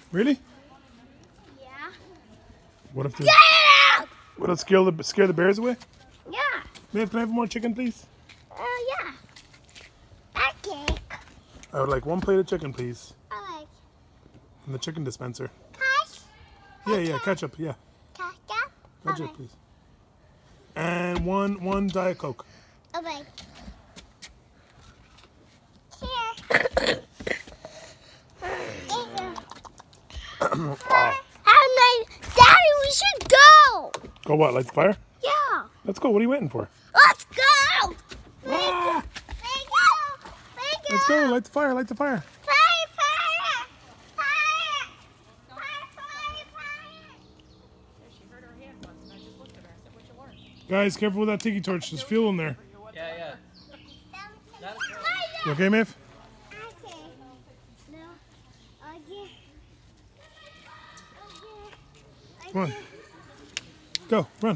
Really? Yeah. What if Get it out! What if scare the bears away? Yeah. Maeve, can I have more chicken, please? Yeah. Okay. I would like 1 plate of chicken, please. I like From the chicken dispenser. cash. Yeah, ketchup, yeah. Ketchup. Ketchup, please. And one Diet Coke. Okay. Here. Daddy, we should go. Go what, light the fire? Yeah. Let's go, what are you waiting for? Let's go. Ah! Let's Let's go, light the fire, light the fire. Guys, careful with that tiki torch, there's fuel in there. Yeah. You okay, Maeve? Okay. No. Okay. Come on. Go, run.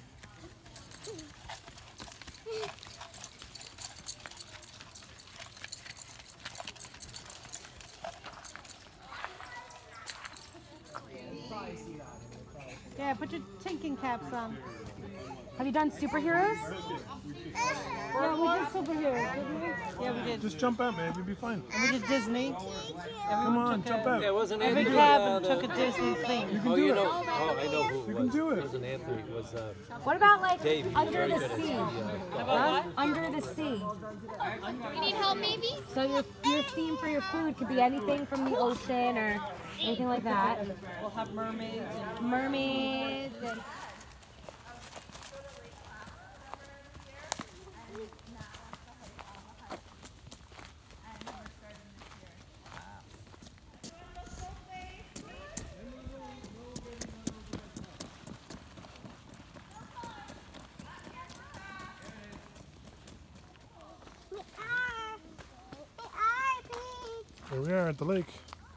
Yeah, put your thinking caps on. Have you done superheroes? Yeah, we did superheroes, didn't we? Yeah, we did. Just jump out, Maeve, you'll be fine. And we did Disney. Come on, jump out. Yeah, wasn't Every Anthony? cabin took a Disney theme. Oh, you know. Oh, I know who it You was. can do It it. wasn't Anthony. It was What about like Dave. He was under very the good at sea? the, Under the sea. You need help, maybe? So your theme for your food could be anything from the ocean or anything like that. We'll have mermaids and Mermaids and Here we are at the lake.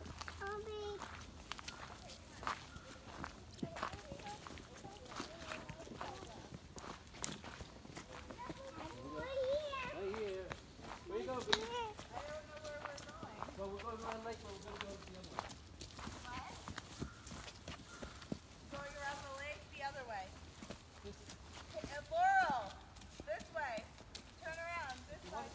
Laurel, this way. Turn around, this way.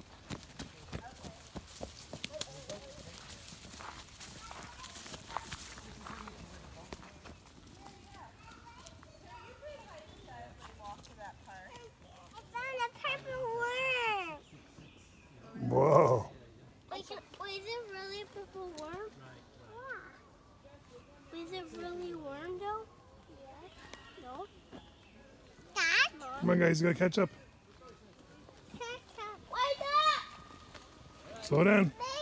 I found a purple worm. Whoa. Wait, is it really a purple worm? Yeah. Is it really a worm though? Yeah. No. Dad? Come on, guys, you gotta catch up. Why not? Slow down.